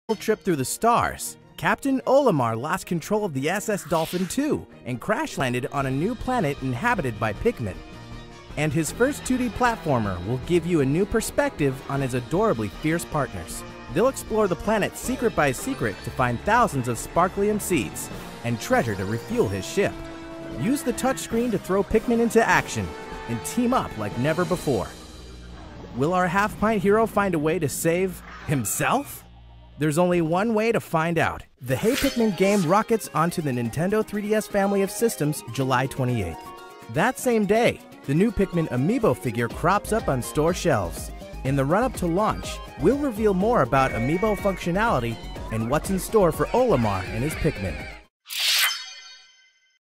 trip through the stars, Captain Olimar lost control of the SS Dolphin II and crash-landed on a new planet inhabited by Pikmin. And his first 2D platformer will give you a new perspective on his adorably fierce partners. They'll explore the planet secret by secret to find thousands of Sparklium seeds and treasure to refuel his ship. Use the touchscreen to throw Pikmin into action and team up like never before. Will our half-pint hero find a way to save himself? There's only one way to find out. The Hey Pikmin game rockets onto the Nintendo 3DS family of systems July 28th. That same day, the new Pikmin Amiibo figure crops up on store shelves. In the run-up to launch, we'll reveal more about Amiibo functionality and what's in store for Olimar and his Pikmin.